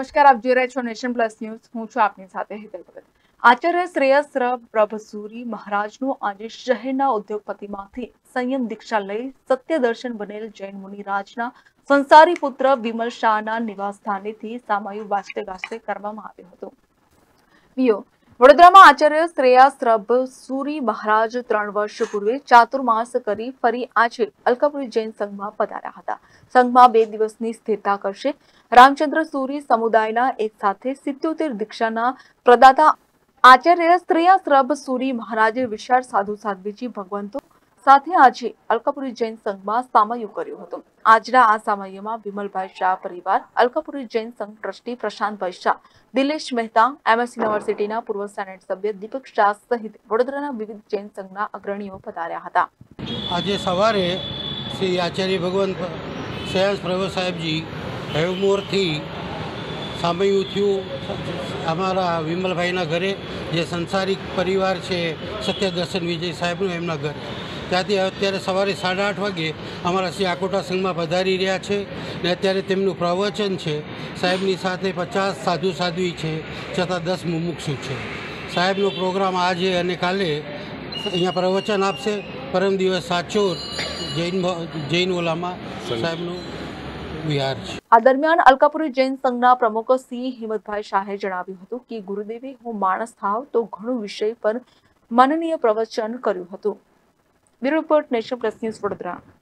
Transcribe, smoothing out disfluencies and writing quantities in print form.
નમસ્કાર, આપ જોઈ રહ્યા છો નેશન પ્લસ ન્યૂઝ. હું છું આપની સાથે હેતલ ભગત. આચાર્ય શ્રેયસ પ્રભસુરી મહારાજનું આજે શહેરના ઉદ્યોગપતિમાંથી સંયમ દીક્ષા લઈ સત્ય દર્શન બનેલ જૈન મુનિરાજના સંસારી પુત્ર વિમલ શાહના નિવાસસ્થાનેથી સામાયુ વાસ્તે ગાસ્તે કરવામાં આવ્યું હતું. વડોદરામાં આચાર્ય શ્રેયાશ્રભ સુરી મહારાજ 3 વર્ષ પૂર્વે ચાતુર્માસ કરી ફરી આજે અલકાપુરી જૈન સંઘમાં પધાર્યા હતા. સંઘમાં 2 દિવસની સ્થિરતા કરશે. રામચંદ્ર સુરી સમુદાયના એક સાથે 77 દીક્ષાના પ્રદાતા આચાર્ય શ્રેયાશ્રભ સુરી મહારાજે વિશાળ સાધુ સાધ્વીજી ભગવંતો સાથે આજે અલકાપુરી જૈન સંઘમાં સામયું કર્યું હતું. આજના આ સામયમાં વિમલભાઈ શાહ પરિવાર, અલકાપુરી જૈન સંઘ ટ્રસ્ટી પ્રશાંતભાઈ શાહ, દિલેશ મહેતા, એમએસ યુનિવર્સિટીના પૂર્વ સેનેટ સભ્ય દીપક શાહ સહિત વડોદરાના વિવિધ જૈન સંઘના અગ્રણીઓ પધાર્યા હતા. આજે સવારે શ્રી આચાર્ય ભગવાન શ્રેયાસ પ્રભુ સાહેબજી હેવમોરથી સામયું થયું અમારા વિમલભાઈના ઘરે, જે સંસારિક પરિવાર છે સત્યદર્શન વિજય સાહેબનું, એમના ઘરે. ત્યાંથી અત્યારે સવારે 8:30 વાગે અમારા શ્રી આકોટા સંઘમાં પધારી રહ્યા છે ને અત્યારે તેમનું પ્રવચન છે. સાહેબની સાથે 50 સાધુ સાધ્વી છે, છતાં 10 મુમુક્ષુ છે. સાહેબનો પ્રોગ્રામ આજે અને કાલે અહીંયા પ્રવચન આપશે. પરમ દિવસ સાચોર જૈન ઓલામાં સાહેબનું વિહાર છે. આ દરમિયાન અલકાપુરી જૈન સંઘના પ્રમુખ સિંહ હિંમતભાઈ શાહે જણાવ્યું હતું કે ગુરુદેવે હું માણસ થાવ તો ઘણું વિષય પર માનનીય પ્રવચન કર્યું હતું. Bureau report, nation plus news, Vadodara.